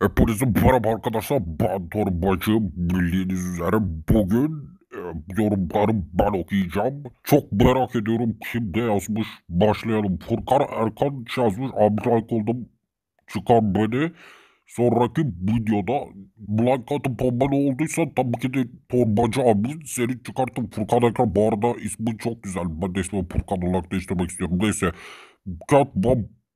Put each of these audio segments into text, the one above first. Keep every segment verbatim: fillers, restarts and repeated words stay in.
Hepinize merhaba arkadaşlar. Ben Torbacı. Bildiğiniz üzere bugün e, yorumlarım ben okuyacağım. Çok merak ediyorum kim ne yazmış. Başlayalım. Furkan Erkan yazmış. Abi like oldum. Çıkar beni. Sonraki videoda like atıp abone olduysan tabii ki de Torbacı abi seni çıkarttım. Furkan Erkan bu arada ismi çok güzel. Ben de ismimi Furkan olarak değiştirmek istiyorum. Neyse. Katman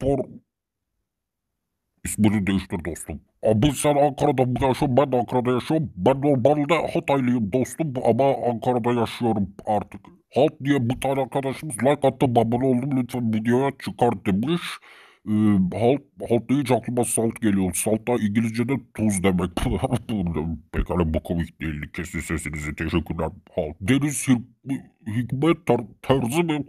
İsmini değiştir dostum. Abi sen Ankara'da mı yaşıyorsun? Ben de Ankara'da yaşıyorum. Ben normalde Hataylıyım dostum ama Ankara'da yaşıyorum artık. Halt diye bir tane arkadaşımız like attı. Abone oldum lütfen videoya çıkar demiş. Ee, halt, halt deyince aklıma salt geliyor. Salt da İngilizce'de tuz demek. Pekala bu komik değildi. Kesin sesinizi teşekkürler. Halt. Deniz Hik- Hikmet tar Terzi mi?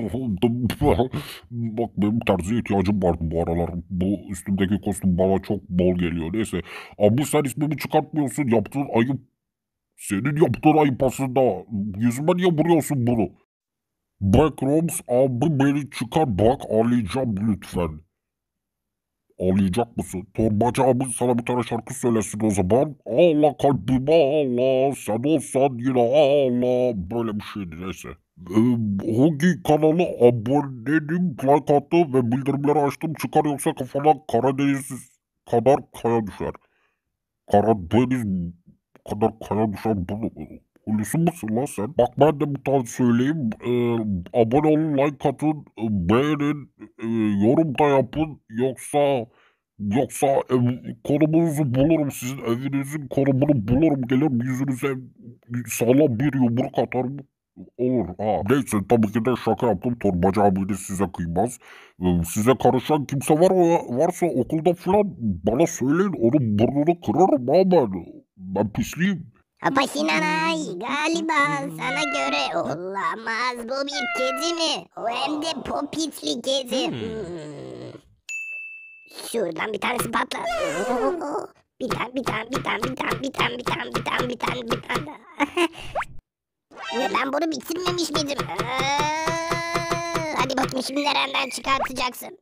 Bak benim terziye ihtiyacım vardı bu aralar. Bu üstümdeki kostüm bana çok bol geliyor. Neyse. Abi sen ismimi çıkartmıyorsun. Yaptığın ayıp. Senin yaptığın ayıp aslında. Yüzüme niye vuruyorsun bunu? Backrooms abi beni çıkar bak ağlayacağım lütfen. Ağlayacak mısın? Torbacı abi sana bir tane şarkı söylesin o zaman. Ağla kalbime ağla. Sen olsan yine ağla. Böyle bir şeydi neyse. Ee, hangi kanala abonenim, like attım ve bildirimleri açtım çıkar yoksa kafana Karadeniz kadar kaya düşer. Karadeniz kadar kaya düşer bunu. Hulusi musun lan sen? Bak ben de bir tane söyleyeyim. Ee, abone olun, like atın, beğenin, e, yorum da yapın. Yoksa yoksa ev, konumunuzu bulurum. Sizin evinizin konumunu bulurum. Gelirim yüzünüze sağlam bir yumruk atarım. Olur. Ha. Neyse tabii ki de şaka yaptım. Torbacı abi de size kıymaz. Ee, size karışan kimse var o varsa okulda falan bana söyleyin. Onun burnunu kırarım ha ben. Ben pisliyim. Apaşinanay galiba sana göre olamaz. Bu bir kedi mi? O hem de popitli kedi. Hmm. Şuradan bir tanesi patlar. Oo, bir tane bir tane bir tane bir tane bir tane bir tane bir tane bir tane bir tane daha. Ve ben bunu bitirmemiş miydim? Aa, hadi bakayım şimdi nereden çıkartacaksın?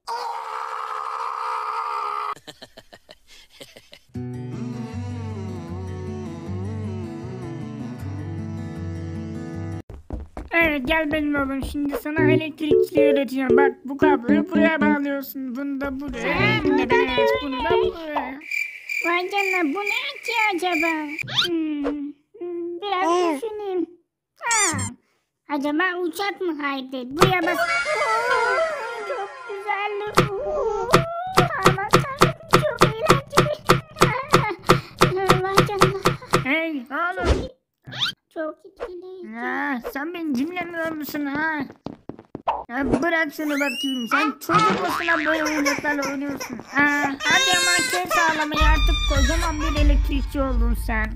Evet gel benim oğlum, şimdi sana elektrikçiliği öğreteceğim. Bak bu kabloyu buraya bağlıyorsun. Bunu da buraya. Evet, bunu da buraya. Vay canına, bu ne ki acaba? Hmm, hmm, biraz düşüneyim. Ha, acaba uçak mı? Haydi buraya bak. Oo, çok güzel. Oo, aman tanrım, çok eğlenceli. Vay canına. Hey oğlum. Çok etkileyici. Ya, sen beni dinlemiyor musun ha? Ya bırak şunu bakayım. Sen çocuk musun ha, böyle oyuncaklarla oynuyorsun? Ha, hadi ama kes ağlamayı, artık kocaman bir elektrikçi oldun sen.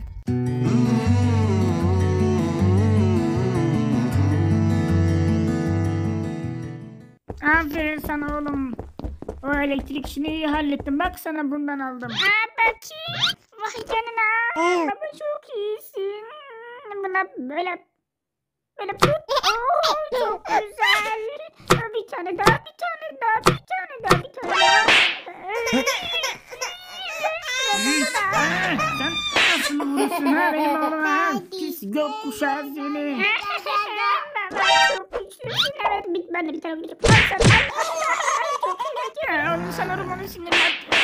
Aferin sana oğlum. O elektrik işini iyi hallettim. Bak sana bundan aldım. Aa bakayım. Vay canına. Baba çok iyisin. Buna böyle böyle Oo, çok güzel. Bir tane daha, bir tane daha, bir tane daha, bir tane daha. Sen nasıl vurursun ha benim oğluma? Pis gökkuşağı seni. Çok güçlüsün. Evet, ben de bir tane vuracağım. Çok güzel. Onu sanırım onu sinirler.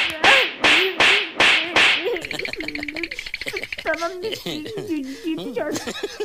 Tamam, gideceğiz.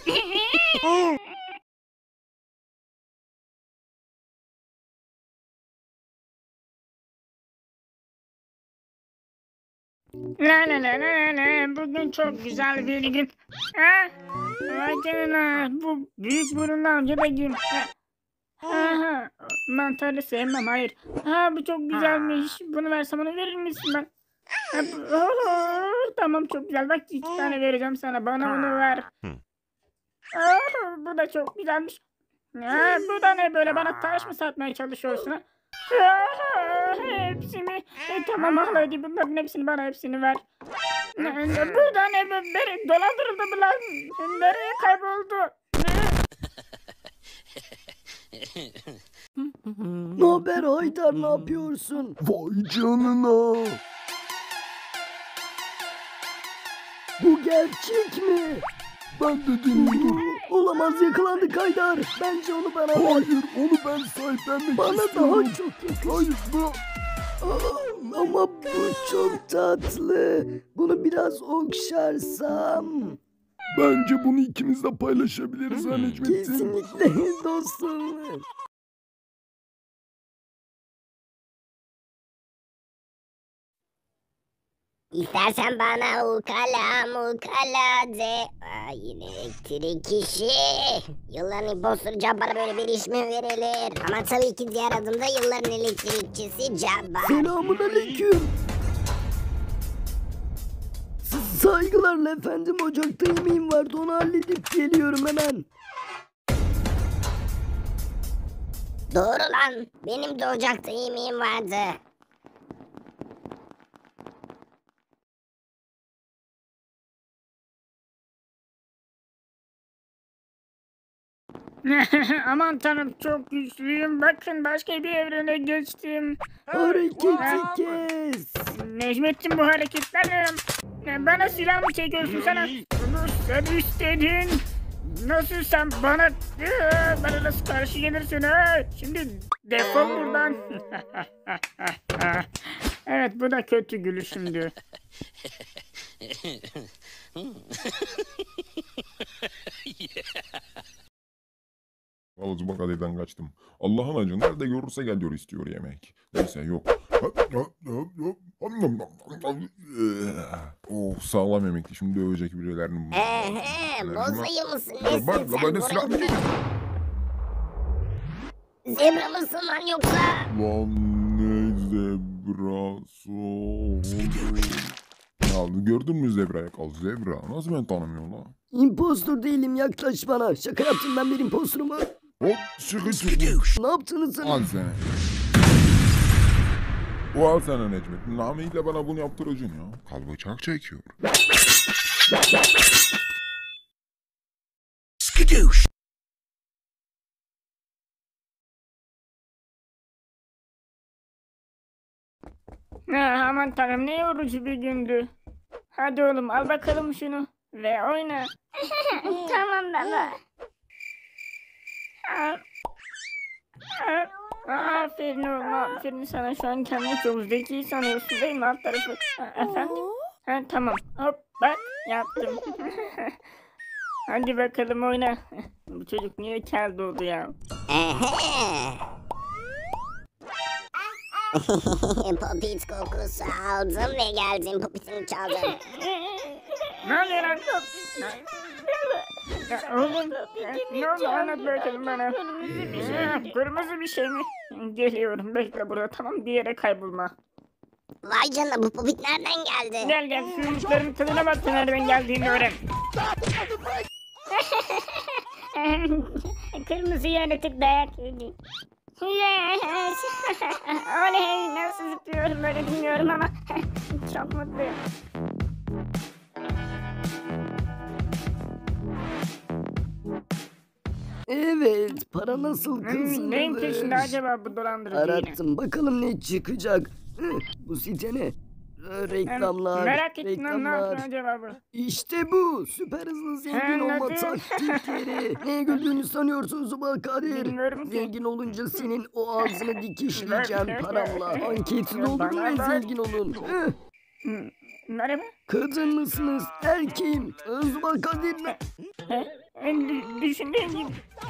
La la la la la, bugün çok güzel bir gün. Ha? Vay canına, bu büyük burunlu amca da kim? Ha? Aha, mantarı sevmem, hayır. Ha, bu çok güzelmiş. Bunu versem onu verir misin ben? Ha, bu- oh, tamam, çok güzel. Bak, iki tane vereceğim sana. Bana onu ver. Oh, bu da çok güzelmiş. Ha, bu da ne böyle, bana taş mı satmaya çalışıyorsun ha? Ah, hepsini. E, tamam al, hadi bunların hepsini bana, hepsini ver. Ne, burada ne böyle dolandırıldı mı lan? Nereye kayboldu? Ne haber Haydar, ne yapıyorsun? Vay canına. Bu gerçek mi? Ben de deniyordum. Olamaz, yakalandı Haydar. Bence onu bana ver. Hayır, onu ben sahiplenmek Bana istiyorum. daha çok yakın. Hayır, bu... Aa, ama bu çok tatlı. Bunu biraz okşarsam. Bence bunu ikimiz de paylaşabiliriz ha Necmettin. Kesinlikle dostum. İstersen bana ukala mukala de. Aa, yine elektrik işi. Yılların impostor Cabbar'a böyle bir iş mi verilir? Ama tabii ki diğer adımda yılların elektrikçisi Cabbar. Selamun aleyküm. S- Saygılarla efendim, ocakta yemeğim vardı, onu halledip geliyorum hemen. Doğru lan. Benim de ocakta yemeğim vardı. Aman tanrım, çok güçlüyüm. Bakın, başka bir evrene geçtim. Hareketi kes. Necmettin, bu hareketler ne? Bana silah mı çekiyorsun sana? Bunu sen istedin. Nasıl sen bana bana nasıl karşı gelirsin ha? Şimdi defol buradan. Evet, bu da kötü gülüşümdü. Alıcı bak evden kaçtım. Allah'ın acı nerede görürse geliyor istiyor yemek. Neyse yok. Oh, sağlam yemekti. Şimdi dövecek birilerini. Ehe, bozayı mısın? Bak, Nesin bak, sen? ben de silah mı Buraya- Zebra mısın lan yoksa? Lan ne zebrası oldu. Ya gördün mü zebraya kal zebra. Nasıl ben tanımıyorum lan? İmpostor değilim, yaklaş bana. Şaka yaptım, ben bir impostorum. ha. Hop çıkı çıkı. Ne yaptınız sana? Al sana. O al sana Necmettin. Namiyle bana bunu yaptıracaksın ya. Kal bıçak çekiyor. Ha, aman tanrım, ne yorucu bir gündü. Hadi oğlum, al bakalım şunu ve oyna. Tamam baba. Ha, ha, Aferin oğlum, aferin sana. Şu an kendini çok zeki sanıyorsun değil mi alt tarafı? Ha, efendim? Ha, tamam, hop bak yaptım. Hadi bakalım oyna. Bu çocuk niye kel doğdu ya? Ehe. Popit kokusu aldım ve geldim. Popitini çaldım. Ne oluyor lan? Ya oğlum, ne oldu, anlat bakalım bana. Ha, Kırmızı bir şey mi? Geliyorum, bekle burada, tamam, bir yere kaybolma. Vay canına, bu popit nereden geldi? Gel gel, şu yumrukların tadına bak, nereden geldiğini öğren. Kırmızı yaratık dayak yedi. Yes. Oley, nasıl zıplıyorum böyle bilmiyorum ama çok mutluyum. Evet, para nasıl Hmm, kazanılır? neyin peşinde acaba bu dolandırıcı yine? Arattım, bakalım ne çıkacak. Hı, bu site ne? Ee, Reklamlar, Merak ettim lan, ne reklamlar. yaptın acaba bu? İşte bu, süper hızlı zengin He, olma nasıl? taktikleri. Neye güldüğünü sanıyorsun Zubal Kadir? Bilmiyorum ki. Zengin olunca senin o ağzını dikişleyeceğim Bak, paramla. Anketi bana doldurun ve bak. zengin olun. Hı, Hmm, Merhaba. kadın mısınız, erkeğim? Ee, Zubal Kadir mi? He? Dü- Düşündüğün gibi.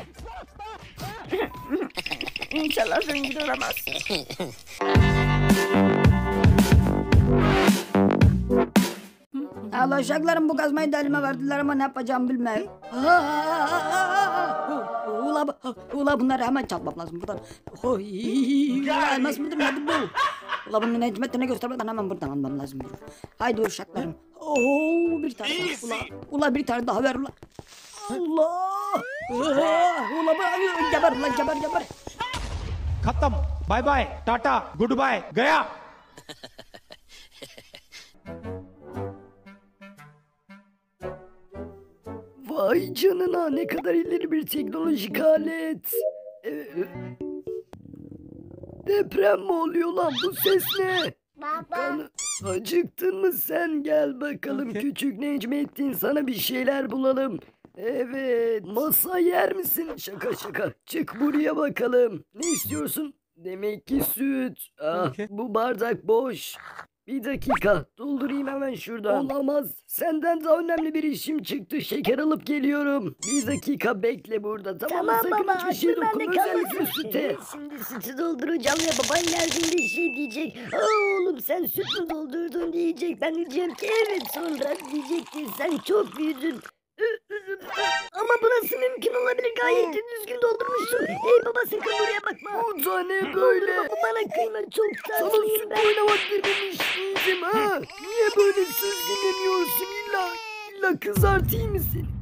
İnşallah zengin olamaz. Allah uşaklarım, bu kazmayı da elime verdiler ama ne yapacağımı bilmiyorum. Ula, ula bunları hemen çalmam lazım buradan. Oy, ula elmas mıdır nedir bu? Ula bunu Necmettin'e göstermeden hemen buradan almam lazım. Haydi uşaklarım. Oo, bir tane daha. Ula, ula bir tane daha ver ula. Allah! Ula bu geber ula geber geber. खत्म bye bye tata goodbye गया Vay canına, ne kadar ileri bir teknolojik alet. Ee, deprem mi oluyor lan, bu ses ne? Baba. Kanı- Acıktın mı sen? Gel bakalım Okey. küçük Necmettin, sana bir şeyler bulalım. Evet, masa yer misin? Şaka şaka. Çık buraya bakalım. Ne istiyorsun? Demek ki süt. Ah, Okey. bu bardak boş. Bir dakika, doldurayım hemen şuradan. Olamaz. Senden daha önemli bir işim çıktı. Şeker alıp geliyorum. Bir dakika bekle burada. Tamam, mı? Sakın hiçbir şey dokunma. Özellikle süte. Şimdi sütü dolduracağım ya baban geldiğinde şey diyecek. Aa, oğlum sen süt mü doldurdun diyecek. Ben diyeceğim ki evet, sonra diyecek ki sen çok büyüdün. Ama bu nasıl mümkün olabilir? Gayet de düzgün doldurmuşsun. Ey baba, sakın buraya bakma. Bu da ne böyle? Baba, bana kıyma, çok tatlıyım ben. Sana süt oynamak dememiş miydim ha? Niye böyle söz dinlemiyorsun? İlla, illa kızartayım mı seni?